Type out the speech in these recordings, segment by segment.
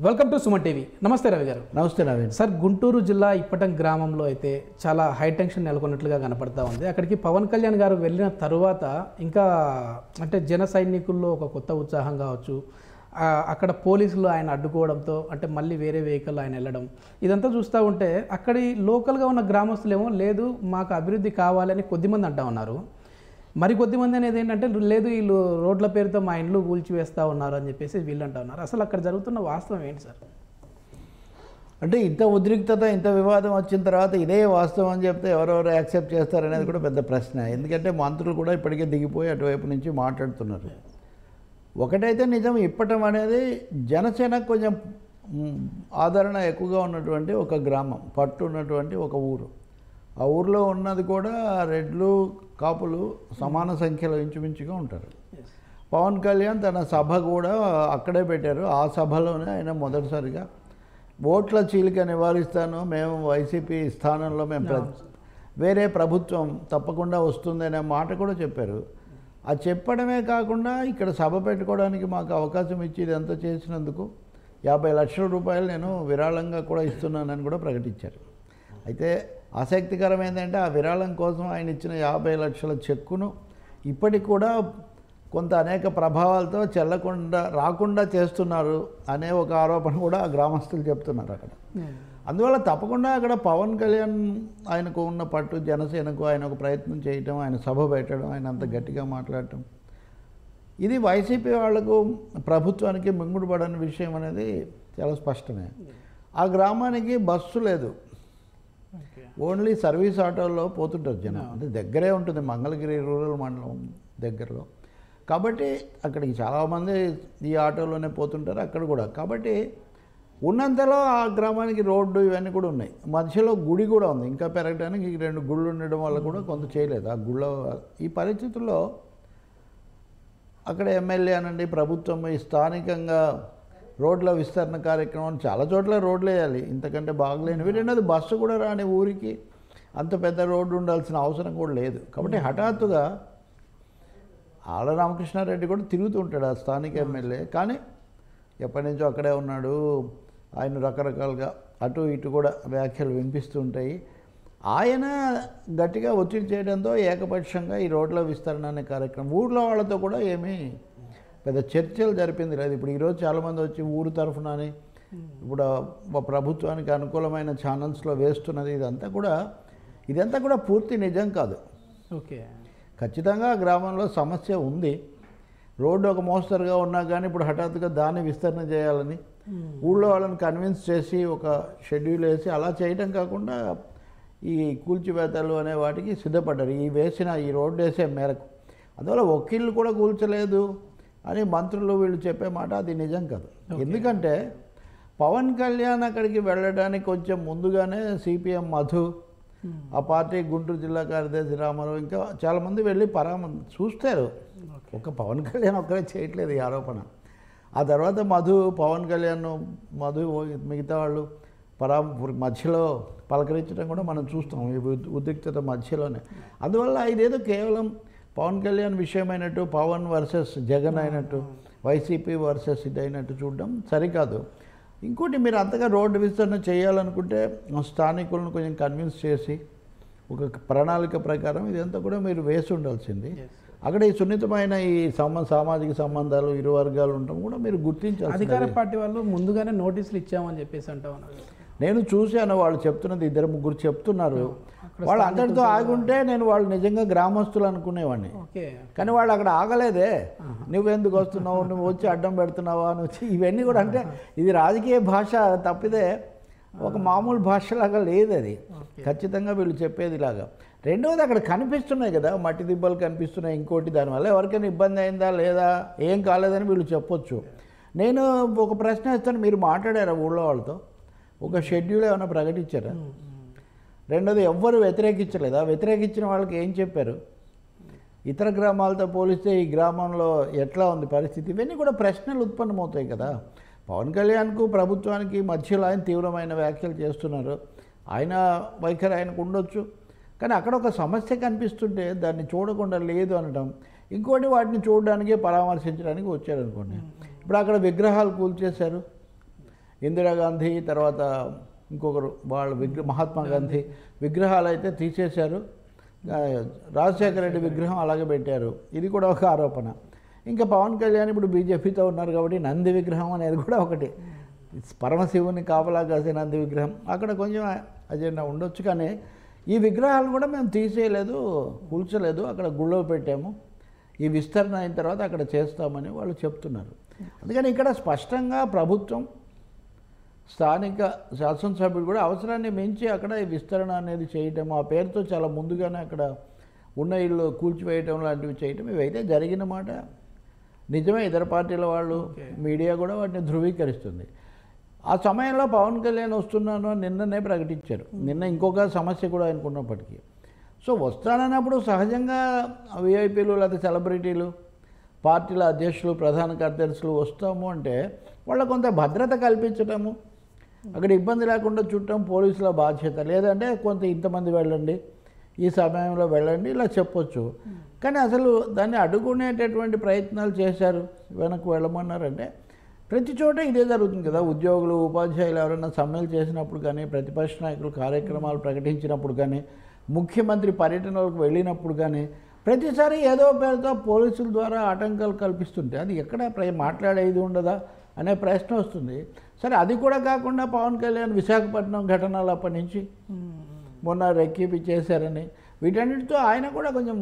Welcome to Suman TV. నమస్తే రవి గారు. నమస్తే నవీన్ సార్, గుంటూరు జిల్లా ఇప్పటం గ్రామంలో అయితే చాలా హై టెన్షన్ నెలకొన్నట్లుగా కనపడతా ఉంది. అక్కడికి పవన్ కళ్యాణ్ గారు వెళ్ళిన తరువాత ఇంకా అంటే జన సైనికుల్లో ఒక కొత్త ఉత్సాహం కావచ్చు, అక్కడ పోలీసులు ఆయన అడ్డుకోవడంతో అంటే మళ్ళీ వేరే వెహికల్ ఆయన వెళ్ళడం, ఇదంతా చూస్తూ ఉంటే అక్కడి లోకల్గా ఉన్న గ్రామస్తులేమో లేదు మాకు అభివృద్ధి కావాలని కొద్దిమంది అంటా ఉన్నారు. మరి కొద్దిమంది అనేది ఏంటంటే లేదు వీళ్ళు రోడ్ల పేరుతో మా ఇండ్లు కూల్చివేస్తూ ఉన్నారు అని చెప్పేసి వీళ్ళు అంటూ ఉన్నారు. అసలు అక్కడ జరుగుతున్న వాస్తవం ఏంటి సార్? అంటే ఇంత ఉద్రిక్తత ఇంత వివాదం వచ్చిన తర్వాత ఇదే వాస్తవం అని చెప్తే ఎవరెవరు యాక్సెప్ట్ చేస్తారనేది కూడా పెద్ద ప్రశ్న. ఎందుకంటే మంత్రులు కూడా ఇప్పటికే దిగిపోయి అటువైపు నుంచి మాట్లాడుతున్నారు. ఒకటైతే నిజం, ఇప్పటం అనేది జనసేనకు కొంచెం ఆదరణ ఎక్కువగా ఉన్నటువంటి ఒక గ్రామం, పట్టు ఉన్నటువంటి ఒక ఊరు. ఆ ఊర్లో ఉన్నది కూడా రెడ్లు కాపులు సమాన సంఖ్యలో ఇంచుమించుగా ఉంటారు. పవన్ కళ్యాణ్ తన సభ కూడా అక్కడే పెట్టారు. ఆ సభలోనే ఆయన మొదటిసారిగా ఓట్ల చీలిక నివారిస్తాను, మేము వైసీపీ స్థానంలో మేము వేరే ప్రభుత్వం తప్పకుండా వస్తుందనే మాట కూడా చెప్పారు. అది చెప్పడమే కాకుండా ఇక్కడ సభ పెట్టుకోవడానికి మాకు అవకాశం ఇచ్చి ఇదంతా చేసినందుకు 50 లక్షల రూపాయలు నేను విరాళంగా కూడా ఇస్తున్నానని కూడా ప్రకటించారు. అయితే ఆసక్తికరం ఏంటంటే ఆ విరాళం కోసం ఆయన ఇచ్చిన 50 లక్షల చెక్కును ఇప్పటికి కూడా కొంత అనేక ప్రభావాలతో చెల్లకుండా రాకుండా చేస్తున్నారు అనే ఒక ఆరోపణ కూడా ఆ గ్రామస్తులు చెప్తున్నారు అక్కడ. అందువల్ల తప్పకుండా అక్కడ పవన్ కళ్యాణ్ ఆయనకు ఉన్న పట్టు, జనసేనకు ఆయన ఒక ప్రయత్నం చేయటం, ఆయన సభ పెట్టడం, ఆయన అంత గట్టిగా మాట్లాడటం, ఇది వైసీపీ వాళ్లకు ప్రభుత్వానికి మింగుడు పడని విషయం అనేది చాలా స్పష్టమే. ఆ గ్రామానికి బస్సు లేదు, ఓన్లీ సర్వీస్ ఆటోల్లో పోతుంటారు జనం. అంటే దగ్గరే ఉంటుంది, మంగళగిరి రూరల్ మండలం దగ్గరలో. కాబట్టి అక్కడికి చాలామంది ఈ ఆటోలోనే పోతుంటారు అక్కడ కూడా. కాబట్టి ఉన్నంతలో ఆ గ్రామానికి రోడ్డు ఇవన్నీ కూడా ఉన్నాయి. మధ్యలో గుడి కూడా ఉంది, ఇంకా పెరగడానికి 2 గుళ్ళు ఉండడం వల్ల కూడా కొంత చేయలేదు ఆ గుళ్ళ. ఈ పరిస్థితుల్లో అక్కడ ఎమ్మెల్యే అనండి, ప్రభుత్వం ఈ స్థానికంగా రోడ్ల విస్తరణ కార్యక్రమం చాలా చోట్ల రోడ్లు వేయాలి, ఇంతకంటే బాగలేనివి. రెండోది బస్సు కూడా రాని ఊరికి అంత పెద్ద రోడ్డు ఉండాల్సిన అవసరం కూడా లేదు. కాబట్టి హఠాత్తుగా ఆళ్ళ రామకృష్ణారెడ్డి కూడా తిరుగుతూ ఉంటాడు ఆ స్థానిక ఎమ్మెల్యే. కానీ ఎప్పటి నుంచో అక్కడే ఉన్నాడు. ఆయన రకరకాలుగా అటు ఇటు కూడా వ్యాఖ్యలు వినిపిస్తూ ఉంటాయి. ఆయన గట్టిగా ఒత్తిడి చేయడంతో ఏకపక్షంగా ఈ రోడ్ల విస్తరణ అనే కార్యక్రమం ఊర్లో వాళ్ళతో కూడా ఏమీ పెద్ద చర్చలు జరిపింది లేదు. ఇప్పుడు ఈరోజు చాలామంది వచ్చి ఊరు తరఫునని ఇప్పుడు ప్రభుత్వానికి అనుకూలమైన ఛానల్స్లో వేస్తున్నది. ఇదంతా కూడా పూర్తి నిజం కాదు. ఓకే, ఖచ్చితంగా గ్రామంలో సమస్య ఉంది. రోడ్డు ఒక మోస్తరుగా ఉన్నా కానీ ఇప్పుడు హఠాత్తుగా దాన్ని విస్తరణ చేయాలని ఊళ్ళో వాళ్ళని కన్విన్స్ చేసి ఒక షెడ్యూల్ వేసి అలా చేయడం కాకుండా ఈ కూల్చివేతలు అనే వాటికి సిద్ధపడ్డారు ఈ రోడ్డు వేసే మేరకు. అందువల్ల ఒక్కిళ్ళు కూడా కూల్చలేదు అని మంత్రులు వీళ్ళు చెప్పే మాట అది నిజం కాదు. ఎందుకంటే పవన్ కళ్యాణ్ అక్కడికి వెళ్ళడానికి కొంచెం ముందుగానే సిపిఎం మధు, ఆ పార్టీ గుంటూరు జిల్లా కార్యదర్శి రామారావు, ఇంకా చాలామంది వెళ్ళి చూస్తారు. ఒక పవన్ కళ్యాణ్ ఒక్కరే చేయట్లేదు ఈ ఆరోపణ. ఆ తర్వాత పవన్ కళ్యాణ్ మిగతా వాళ్ళు మధ్యలో పలకరించడం కూడా మనం చూస్తాం ఈ ఉద్రిక్తత మధ్యలోనే. అందువల్ల ఇదేదో కేవలం పవన్ కళ్యాణ్ విషయమైనట్టు, పవన్ వర్సెస్ జగన్ అయినట్టు, వైసీపీ వర్సెస్ ఇది అయినట్టు చూడడం సరికాదు. ఇంకోటి, మీరు అంతగా రోడ్డు విస్తరణ చేయాలనుకుంటే స్థానికులను కొంచెం కన్విన్స్ చేసి ఒక ప్రణాళిక ప్రకారం ఇదంతా కూడా మీరు వేసి ఉండాల్సింది. అక్కడ ఈ సున్నితమైన ఈ సామాజిక సంబంధాలు ఇరు వర్గాలు ఉండటం కూడా మీరు గుర్తించాలి. అధికార పార్టీ వాళ్ళు ముందుగానే నోటీసులు ఇచ్చామని చెప్పేసి అంటా ఉన్నారు. నేను చూశాను, వాళ్ళు చెప్తున్నది 2-3 చెప్తున్నారు. వాళ్ళు అందరితో ఆగుంటే నేను వాళ్ళు నిజంగా గ్రామస్తులు అనుకునేవాడిని. కానీ వాళ్ళు అక్కడ ఆగలేదే. నువ్వెందుకు వస్తున్నావు, నువ్వు వచ్చి అడ్డం పెడుతున్నావా అని వచ్చి ఇవన్నీ కూడా, అంటే ఇది రాజకీయ భాష తప్పితే ఒక మామూలు భాషలాగా లేదు అది. ఖచ్చితంగా వీళ్ళు చెప్పేది లాగా. రెండవది, అక్కడ కనిపిస్తున్నాయి కదా మట్టి దిబ్బలు కనిపిస్తున్నాయి. ఇంకోటి, దానివల్ల ఎవరికైనా ఇబ్బంది అయిందా లేదా, ఏం కాలేదని వీళ్ళు చెప్పొచ్చు. నేను ఒక ప్రశ్న ఇస్తాను, మీరు మాట్లాడారా ఊళ్ళో వాళ్ళతో? ఒక షెడ్యూల్ ఏమైనా ప్రకటించారా? రెండోది, ఎవ్వరు వ్యతిరేకించలేదా? వ్యతిరేకించిన వాళ్ళకి ఏం చెప్పారు? ఇతర గ్రామాలతో పోలిస్తే ఈ గ్రామంలో ఎట్లా ఉంది పరిస్థితి? ఇవన్నీ కూడా ప్రశ్నలు ఉత్పన్నమవుతాయి కదా. పవన్ కళ్యాణ్కు ప్రభుత్వానికి మధ్యలో ఆయన తీవ్రమైన వ్యాఖ్యలు చేస్తున్నారు. ఆయన వైఖరి ఆయనకు ఉండొచ్చు, కానీ అక్కడ ఒక సమస్య కనిపిస్తుంటే దాన్ని చూడకుండా లేదు అనడం, ఇంకోటి వాటిని చూడడానికి పరామర్శించడానికి వచ్చారనుకోండి. ఇప్పుడు అక్కడ విగ్రహాలు కూల్చేశారు, ఇందిరాగాంధీ తర్వాత ఇంకొకరు వాళ్ళ మహాత్మా గాంధీ విగ్రహాలు అయితే తీసేశారు. రాజశేఖర రెడ్డి విగ్రహం అలాగే పెట్టారు. ఇది కూడా ఒక ఆరోపణ. ఇంకా పవన్ కళ్యాణ్ ఇప్పుడు బీజేపీతో ఉన్నారు కాబట్టి నంది విగ్రహం అనేది కూడా ఒకటి, పరమశివుని కాపలా కాసే నంది విగ్రహం అక్కడ కొంచెం అజెండా ఉండొచ్చు. కానీ ఈ విగ్రహాలు కూడా మేము తీసేయలేదు, కూల్చలేదు, అక్కడ గుళ్ళో పెట్టాము. ఈ విస్తరణ అయిన తర్వాత అక్కడ చేస్తామని వాళ్ళు చెప్తున్నారు. అందుకని ఇక్కడ స్పష్టంగా ప్రభుత్వం, స్థానిక శాసనసభ్యులు కూడా అవసరాన్ని మించి అక్కడ ఈ విస్తరణ అనేది చేయటం, ఆ పేరుతో చాలా ముందుగానే అక్కడ ఉన్న ఇల్లు కూల్చివేయటం లాంటివి చేయటం, ఇవైతే జరిగిన మాట నిజమే. ఇతర పార్టీల వాళ్ళు, మీడియా కూడా వాటిని ధృవీకరిస్తుంది. ఆ సమయంలో పవన్ కళ్యాణ్ వస్తున్నాను అని నిన్ననే ప్రకటించారు. నిన్న ఇంకొక సమస్య కూడా అనుకున్నప్పటికీ, సో వస్తానన్నప్పుడు సహజంగా విఐపీలు లేకపోతే సెలబ్రిటీలు, పార్టీల అధ్యక్షులు, ప్రధాన కార్యదర్శులు వస్తాము అంటే వాళ్ళ కొంత భద్రత కల్పించటము, అక్కడ ఇబ్బంది లేకుండా చుట్టం పోలీసుల బాధ్యత. లేదంటే కొంత ఇంతమంది వెళ్ళండి, ఈ సమయంలో వెళ్ళండి ఇలా చెప్పొచ్చు. కానీ అసలు దాన్ని అడ్డుకునేటటువంటి ప్రయత్నాలు చేశారు, వెనక్కి వెళ్ళమన్నారంటే ప్రతి చోట ఇదే జరుగుతుంది కదా. ఉద్యోగులు, ఉపాధ్యాయులు ఎవరైనా సమ్మెలు చేసినప్పుడు కానీ, ప్రతిపక్ష నాయకులు కార్యక్రమాలు ప్రకటించినప్పుడు కానీ, ముఖ్యమంత్రి పర్యటనలకు వెళ్ళినప్పుడు కానీ ప్రతిసారి ఏదో పేరుతో పోలీసుల ద్వారా ఆటంకాలు కల్పిస్తుంటే అది ఎక్కడ మాట్లాడేది ఉండదా అనే ప్రశ్న వస్తుంది. సరే, అది కూడా కాకుండా పవన్ కళ్యాణ్ విశాఖపట్నం ఘటనలు అప్పటి నుంచి మొన్న రెక్కిపి చేశారని, వీటన్నిటితో ఆయన కూడా కొంచెం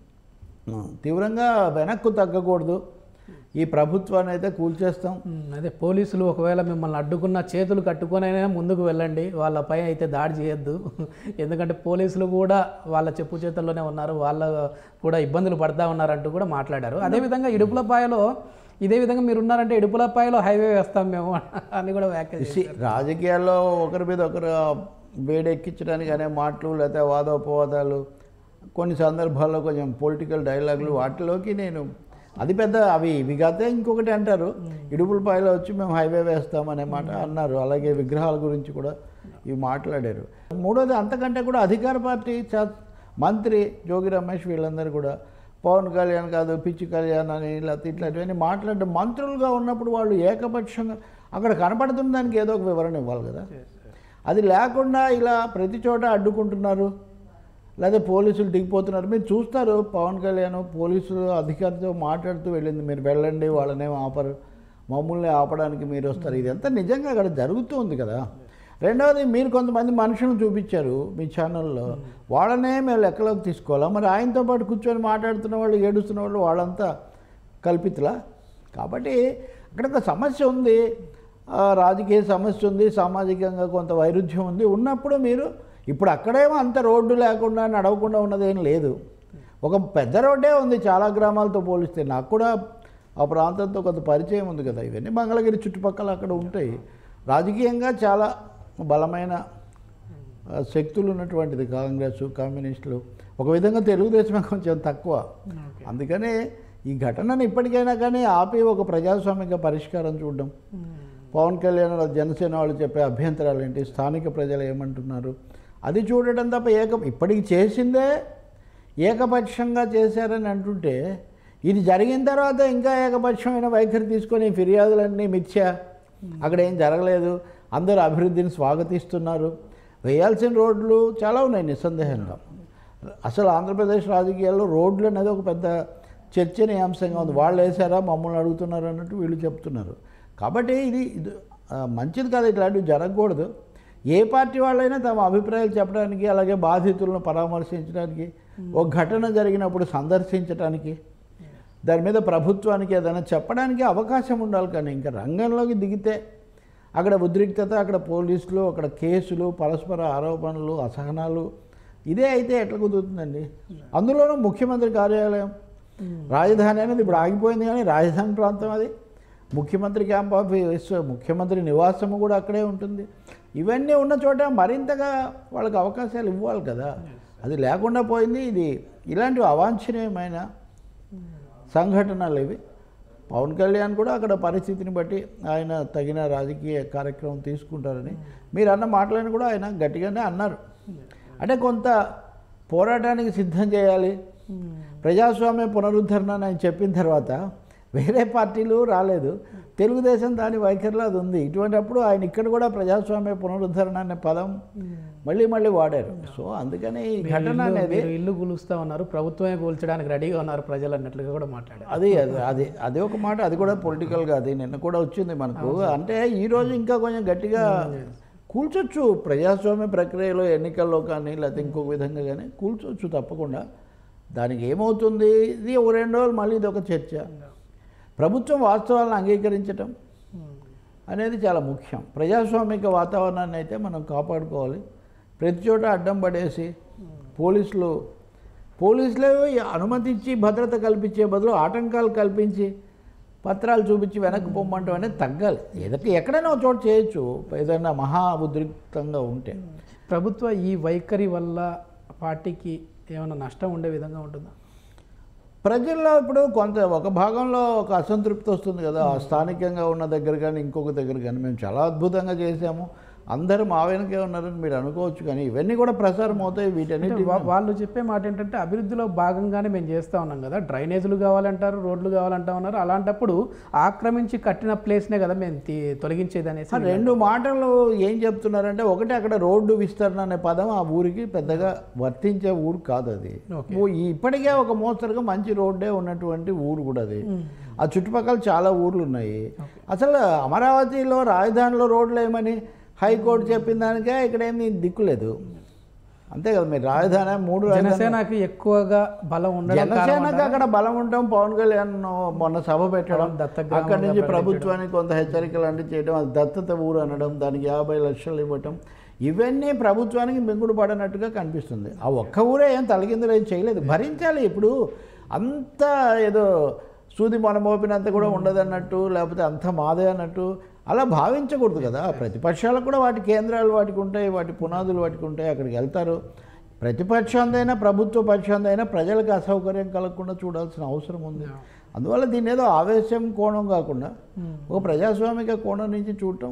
తీవ్రంగా వెనక్కు తగ్గకూడదు, ఈ ప్రభుత్వాన్ని అయితే కూల్చేస్తాం. అదే పోలీసులు ఒకవేళ మిమ్మల్ని అడ్డుకున్న చేతులు కట్టుకొనైనా ముందుకు వెళ్ళండి, వాళ్ళపై అయితే దాడి చేయొద్దు. ఎందుకంటే పోలీసులు కూడా వాళ్ళ చెప్పు చేతుల్లోనే ఉన్నారు, వాళ్ళ కూడా ఇబ్బందులు పడతా ఉన్నారంటూ కూడా మాట్లాడారు. అదేవిధంగా ఇడుపులపాయలో ఇదే విధంగా మీరు ఉన్నారంటే ఇడుపులపాయలో హైవే వేస్తాం మేము అని కూడా వ్యాఖ్య చేశారు. రాజకీయాల్లో ఒకరి మీద ఒకరు వేడెక్కించడానికి అనే మాటలు, లేకపోతే వాదోపవాదాలు, కొన్ని సందర్భాల్లో కొంచెం పొలిటికల్ డైలాగులు, వాటిలోకి నేను అది పెద్ద అవి ఇవి కాదే ఇంకొకటి అంటారు. ఇడుపులపాయలో వచ్చి మేము హైవే వేస్తామనే మాట అన్నారు. అలాగే విగ్రహాల గురించి కూడా ఇవి మాట్లాడారు. మూడోది, అంతకంటే కూడా అధికార పార్టీ మంత్రి జోగి రమేష్ వీళ్ళందరూ కూడా పవన్ కళ్యాణ్ కాదు పిచ్చి కళ్యాణ్ అని లేకపోతే ఇట్లాంటివన్నీ మాట్లాడడం, మంత్రులుగా ఉన్నప్పుడు వాళ్ళు ఏకపక్షంగా అక్కడ కనపడుతున్న దానికి ఏదో ఒక వివరణ ఇవ్వాలి కదా. అది లేకుండా ఇలా ప్రతి చోట అడ్డుకుంటున్నారు, లేదా పోలీసులు దిగిపోతున్నారు. మీరు చూస్తారు, పవన్ కళ్యాణ్ పోలీసులు అధికారితో మాట్లాడుతూ వెళ్ళింది, మీరు వెళ్ళండి వాళ్ళనేమో ఆపరు, మమ్మల్ని ఆపడానికి మీరు వస్తారు. ఇదంతా నిజంగా అక్కడ జరుగుతూ ఉంది కదా. రెండవది, మీరు కొంతమంది మనుషులను చూపించారు మీ ఛానల్లో, వాళ్ళనే మేము లెక్కలోకి తీసుకోవాలా? మరి ఆయనతో పాటు కూర్చొని మాట్లాడుతున్న వాళ్ళు, ఏడుస్తున్న వాళ్ళు వాళ్ళంతా కల్పితులా? కాబట్టి అక్కడ ఒక సమస్య ఉంది, రాజకీయ సమస్య ఉంది, సామాజికంగా కొంత వైరుధ్యం ఉంది. ఉన్నప్పుడు మీరు ఇప్పుడు అక్కడేమో అంత రోడ్డు లేకుండా నడవకుండా ఉన్నదేం లేదు, ఒక పెద్ద రోడ్డే ఉంది చాలా గ్రామాలతో పోలిస్తే. నాకు కూడా ఆ ప్రాంతంతో కొంత పరిచయం ఉంది కదా. ఇవన్నీ మంగళగిరి చుట్టుపక్కల అక్కడ ఉంటాయి. రాజకీయంగా చాలా బలమైన శక్తులు ఉన్నటువంటిది కాంగ్రెస్, కమ్యూనిస్టులు. ఒక విధంగా తెలుగుదేశమే కొంచెం తక్కువ. అందుకనే ఈ ఘటనను ఇప్పటికైనా కానీ ఆపి ఒక ప్రజాస్వామిక పరిష్కారం చూడడం, పవన్ కళ్యాణ్ జనసేన వాళ్ళు చెప్పే అభ్యంతరాలు ఏంటి, స్థానిక ప్రజలు ఏమంటున్నారు, అది చూడటం తప్ప ఇప్పటికి చేసిందే ఏకపక్షంగా చేశారని అంటుంటే, ఇది జరిగిన తర్వాత ఇంకా ఏకపక్షమైన వైఖరి తీసుకొని ఫిర్యాదులన్నీ మిథ్యా, అక్కడ ఏం జరగలేదు, అందరూ అభివృద్ధిని స్వాగతిస్తున్నారు. వేయాల్సిన రోడ్లు చాలా ఉన్నాయి నిస్సందేహంగా. అసలు ఆంధ్రప్రదేశ్ రాజకీయాల్లో రోడ్లు అనేది ఒక పెద్ద చర్చనీయాంశంగా ఉంది. వాళ్ళు వేసారా మమ్మల్ని అడుగుతున్నారు అన్నట్టు వీళ్ళు చెప్తున్నారు. కాబట్టి ఇది మంచిది కాదు, ఇట్లాంటివి జరగకూడదు. ఏ పార్టీ వాళ్ళైనా తమ అభిప్రాయాలు చెప్పడానికి, అలాగే బాధితులను పరామర్శించడానికి, ఒక ఘటన జరిగినప్పుడు సందర్శించడానికి, దాని మీద ప్రభుత్వానికి ఏదైనా చెప్పడానికి అవకాశం ఉండాలి. కానీ ఇంకా రంగంలోకి దిగితే అక్కడ ఉద్రిక్తత, అక్కడ పోలీసులు, అక్కడ కేసులు, పరస్పర ఆరోపణలు, అసహనాలు, ఇదే అయితే ఎట్లా కుదురుతుందండి? అందులోనూ ముఖ్యమంత్రి కార్యాలయం, రాజధాని అనేది ఇప్పుడు ఆగిపోయింది, కానీ రాజధాని ప్రాంతం అది, ముఖ్యమంత్రి క్యాంప్ ఆఫీస్, ముఖ్యమంత్రి నివాసము కూడా అక్కడే ఉంటుంది. ఇవన్నీ ఉన్న చోట మరింతగా వాళ్ళకి అవకాశాలు ఇవ్వాలి కదా. అది లేకుండా పోయింది. ఇది ఇలాంటి అవాంఛనీయమైన సంఘటనలు ఇవి. పవన్ కళ్యాణ్ కూడా అక్కడ పరిస్థితిని బట్టి ఆయన తగిన రాజకీయ కార్యక్రమం తీసుకుంటారని మీరు అన్న మాటలను కూడా ఆయన గట్టిగానే అన్నారు. అంటే కొంత పోరాటానికి సిద్ధం చేయాలి, ప్రజాస్వామ్య పునరుద్ధరణ అని ఆయన చెప్పిన తర్వాత వేరే పార్టీలు రాలేదు. తెలుగుదేశం దాని వైఖరిలో అది ఉంది. ఇటువంటిప్పుడు ఆయన ఇక్కడ కూడా ప్రజాస్వామ్య పునరుద్ధరణ అనే పదం మళ్ళీ మళ్ళీ వాడారు. సో అందుకని ఈ ఘటన అనేది ఇల్లు కూలుస్తా ఉన్నారు, ప్రభుత్వమే కూల్చడానికి రెడీగా ఉన్నారు ప్రజలు అన్నట్లుగా కూడా మాట్లాడారు. అది ఒక మాట. అది కూడా పొలిటికల్గా అది నిన్న కూడా వచ్చింది మనకు. అంటే ఈరోజు ఇంకా కొంచెం గట్టిగా కూల్చొచ్చు ప్రజాస్వామ్య ప్రక్రియలో, ఎన్నికల్లో కానీ లేకపోతే ఇంకొక విధంగా కానీ కూల్చొచ్చు తప్పకుండా. దానికి ఏమవుతుంది, ఇది ఒక 2 రోజులు మళ్ళీ ఇది ఒక చర్చ. ప్రభుత్వం వాస్తవాలను అంగీకరించటం అనేది చాలా ముఖ్యం. ప్రజాస్వామిక వాతావరణాన్ని అయితే మనం కాపాడుకోవాలి. ప్రతి చోట అడ్డం పడేసి పోలీసులే అనుమతించి భద్రత కల్పించే బదులు ఆటంకాలు కల్పించి పత్రాలు చూపించి వెనక్కి పొమ్మంటాం అనేది తగ్గాలి. ఎక్కడైనా ఒక చోట చేయొచ్చు, ఏదైనా మహా ఉద్రిక్తంగా ఉంటే. ప్రభుత్వ ఈ వైఖరి వల్ల పార్టీకి ఏమైనా నష్టం ఉండే విధంగా ఉంటుందా? ప్రజల్లో ఇప్పుడు ఒక భాగంలో ఒక అసంతృప్తి వస్తుంది కదా, స్థానికంగా ఉన్న దగ్గర కానీ ఇంకొక దగ్గర కానీ. మేము చాలా అద్భుతంగా చేసాము, అందరూ మా వెనకే ఉన్నారని మీరు అనుకోవచ్చు, కానీ ఇవన్నీ కూడా ప్రసారం అవుతాయి. వీటన్నిటి వాళ్ళు చెప్పే మాట ఏంటంటే అభివృద్ధిలో భాగంగానే మేము చేస్తూ ఉన్నాం కదా, డ్రైనేజీలు కావాలంటారు, రోడ్లు కావాలంటా ఉన్నారు. అలాంటప్పుడు ఆక్రమించి కట్టిన ప్లేస్నే కదా మేము తొలగించేది అనేసి 2 మాటలు ఏం చెప్తున్నారంటే, ఒకటి అక్కడ రోడ్డు విస్తరణ అనే పదం ఆ ఊరికి పెద్దగా వర్తించే ఊరు కాదు అది. ఇప్పటికే ఒక మోస్తరుగా మంచి రోడ్డే ఉన్నటువంటి ఊరు కూడా అది. ఆ చుట్టుపక్కల చాలా ఊర్లు ఉన్నాయి. అసలు అమరావతిలో రాజధానిలో రోడ్లు ఏమని హైకోర్టు చెప్పిన దానికే ఇక్కడ ఏమి దిక్కులేదు. అంతే కదా, మీరు రాజధాని 3 జనసేనకి ఎక్కువగా బలం ఉండడం, జనసేనకి అక్కడ బలం ఉండటం, పవన్ కళ్యాణ్ మొన్న సభ పెట్టడం, అక్కడి నుంచి ప్రభుత్వానికి కొంత హెచ్చరికలు అంటే చేయడం, అది దత్తత ఊరు అనడం, దానికి 50 లక్షలు ఇవ్వటం, ఇవన్నీ ప్రభుత్వానికి మింగుడు పడనట్టుగా కనిపిస్తుంది. ఆ ఒక్క ఊరే ఏం తలకిందులు ఏం చేయలేదు, భరించాలి. ఇప్పుడు అంత ఏదో సూది మన మోపినంత కూడా ఉండదన్నట్టు, లేకపోతే అంత మాదే అన్నట్టు అలా భావించకూడదు కదా. ప్రతిపక్షాలకు కూడా వాటి కేంద్రాలు వాటికి ఉంటాయి, వాటి పునాదులు వాటికి ఉంటాయి, అక్కడికి వెళ్తారు. ప్రతిపక్షాందైనా ప్రభుత్వ పక్షాందైనా ప్రజలకు అసౌకర్యం కలగకుండా చూడాల్సిన అవసరం ఉంది. అందువల్ల దీని ఏదో ఆవేశం కోణం కాకుండా ఒక ప్రజాస్వామిక కోణం నుంచి చూడటం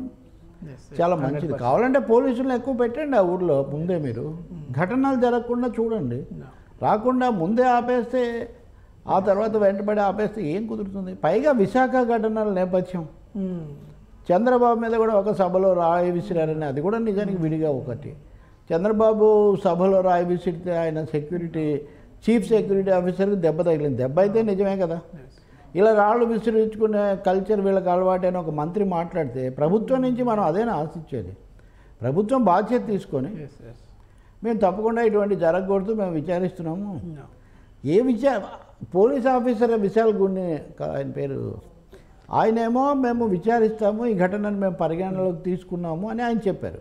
చాలా మంచిది. కావాలంటే పోలీసులను ఎక్కువ పెట్టండి ఆ ఊర్లో ముందే, మీరు ఘటనలు జరగకుండా చూడండి. రాకుండా ముందే ఆపేస్తే, ఆ తర్వాత వెంటబడి ఆపేస్తే ఏం కుదురుతుంది? పైగా విశాఖ ఘటనల నేపథ్యం, చంద్రబాబు మీద కూడా ఒక సభలో రాయి విసిరారని, అది కూడా నిజానికి విడిగా ఒకటి. చంద్రబాబు సభలో రాయి విసిరితే ఆయన చీఫ్ సెక్యూరిటీ ఆఫీసర్కి దెబ్బ తగిలింది. దెబ్బ అయితే నిజమే కదా. ఇలా రాళ్ళు విసిరించుకునే కల్చర్ వీళ్ళకి అలవాటైన ఒక మంత్రి మాట్లాడితే ప్రభుత్వం నుంచి మనం అదేనా ఆశించేది? ప్రభుత్వం బాధ్యత తీసుకొని మేము తప్పకుండా ఇటువంటి జరగకూడదు, మేము విచారిస్తున్నాము. పోలీస్ ఆఫీసర్ విశాల్ గుండె ఆయన పేరు, ఆయనేమో మేము విచారిస్తాము, ఈ ఘటనను మేము పరిగణనలోకి తీసుకున్నాము అని ఆయన చెప్పారు,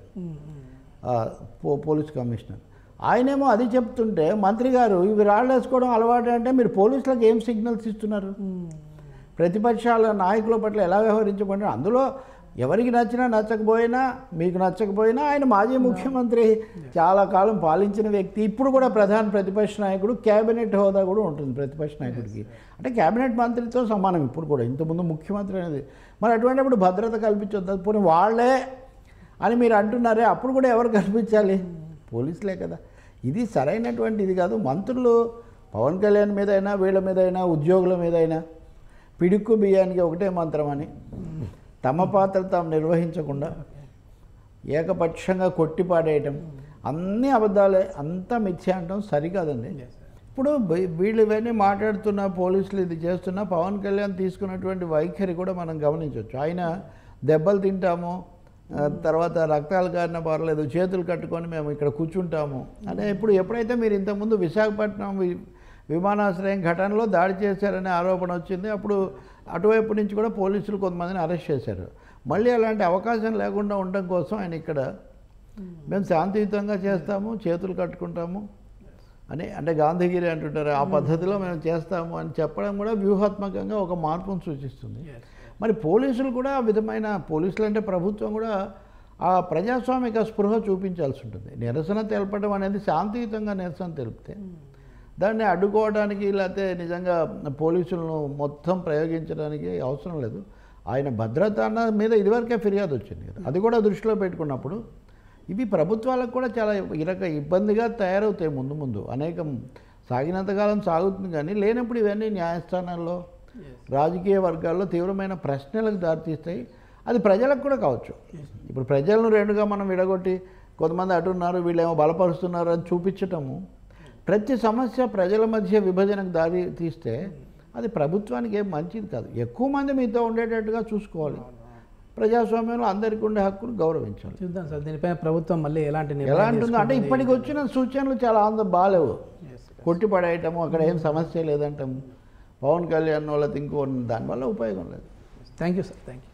పోలీస్ కమిషనర్. ఆయనేమో అది చెప్తుంటే మంత్రి గారు ఇవి రాళ్ళు వేసుకోవడం అలవాటు అంటే మీరు పోలీసులకు ఏం సిగ్నల్స్ ఇస్తున్నారు? ప్రతిపక్షాల నాయకుల పట్ల ఎలా వ్యవహరించబడినారు? అందులో ఎవరికి నచ్చినా నచ్చకపోయినా, మీకు నచ్చకపోయినా, ఆయన మాజీ ముఖ్యమంత్రి, చాలా కాలం పాలించిన వ్యక్తి, ఇప్పుడు కూడా ప్రధాన ప్రతిపక్ష నాయకుడు, క్యాబినెట్ హోదా కూడా ఉంటుంది ప్రతిపక్ష నాయకుడికి. అంటే క్యాబినెట్ మంత్రితో సమానం ఇప్పుడు కూడా, ఇంతకుముందు ముఖ్యమంత్రి అనేది. మరి అటువంటిప్పుడు భద్రత కల్పించొద్దు, పోనీ వాళ్ళే అని మీరు అంటున్నారే, అప్పుడు కూడా ఎవరు కల్పించాలి? పోలీసులే కదా. ఇది సరైనటువంటి ఇది కాదు. మంత్రులు పవన్ కళ్యాణ్ మీదైనా, వీళ్ళ మీదైనా, ఉద్యోగుల మీదైనా పిడుక్కు బియ్యానికి ఒకటే మంత్రం అని తమ పాత్ర తాము నిర్వహించకుండా ఏకపక్షంగా కొట్టిపాడేయటం, అన్నీ అబద్ధాలే, అంతా మిథ్య అంటాం సరికాదండి. ఇప్పుడు వీళ్ళు ఇవన్నీ మాట్లాడుతున్న, పోలీసులు ఇది చేస్తున్న, పవన్ కళ్యాణ్ తీసుకున్నటువంటి వైఖరి కూడా మనం గమనించవచ్చు. ఆయన దెబ్బలు తింటాము, తర్వాత రక్తాలు కారినా పర్లేదు, చేతులు కట్టుకొని మేము ఇక్కడ కూర్చుంటాము అనే. ఎప్పుడైతే మీరు ఇంతకుముందు విశాఖపట్నం విమానాశ్రయం ఘటనలో దాడి చేశారనే ఆరోపణ వచ్చింది, అప్పుడు అటువైపు నుంచి కూడా పోలీసులు కొంతమందిని అరెస్ట్ చేశారు. మళ్ళీ అలాంటి అవకాశం లేకుండా ఉండడం కోసం ఆయన ఇక్కడ మేము శాంతియుతంగా చేస్తాము, చేతులు కట్టుకుంటాము అని, అంటే గాంధీగిరి అంటుంటారు, ఆ పద్ధతిలో మేము చేస్తాము అని చెప్పడం కూడా వ్యూహాత్మకంగా ఒక మార్పును సూచిస్తుంది. మరి పోలీసులు కూడా ఆ విధమైన, పోలీసులు అంటే ప్రభుత్వం కూడా ఆ ప్రజాస్వామిక స్పృహ చూపించాల్సి ఉంటుంది. నిరసన తెలపడం అనేది శాంతియుతంగా నిరసన తెలిపితే దాన్ని అడ్డుకోవడానికి లేకపోతే నిజంగా పోలీసులను మొత్తం ప్రయోగించడానికి అవసరం లేదు. ఆయన భద్రత అన్న మీద ఇదివరకే ఫిర్యాదు వచ్చింది కదా, అది కూడా దృష్టిలో పెట్టుకున్నప్పుడు ఇవి ప్రభుత్వాలకు కూడా చాలా ఇబ్బందిగా తయారవుతాయి. ముందు అనేకం సాగినంతకాలం సాగుతుంది, కానీ లేనప్పుడు ఇవన్నీ న్యాయస్థానాల్లో రాజకీయ వర్గాల్లో తీవ్రమైన ప్రశ్నలకు దారితీస్తాయి. అది ప్రజలకు కూడా కావచ్చు. ఇప్పుడు ప్రజలను రెండుగా మనం విడగొట్టి కొంతమంది అటున్నారు వీళ్ళేమో బలపరుస్తున్నారు అని చూపించటము, ప్రతి సమస్య ప్రజల మధ్య విభజనకు దారి తీస్తే అది ప్రభుత్వానికి ఏం మంచిది కాదు. ఎక్కువ మంది మీతో ఉండేటట్టుగా చూసుకోవాలి. ప్రజాస్వామ్యంలో అందరికీ ఉండే హక్కును గౌరవించాలి. చూద్దాం సార్ దీనిపైన ప్రభుత్వం మళ్ళీ ఎలాంటి ఉంటుందో అంటే ఇప్పటికి వచ్చిన సూచనలు చాలా బాగాలేవు. కొట్టిపడేయటము, అక్కడ ఏం సమస్య లేదంటాము, పవన్ కళ్యాణ్ వాళ్ళకి ఇంకో దానివల్ల ఉపయోగం లేదు. Thank you sir, thank you.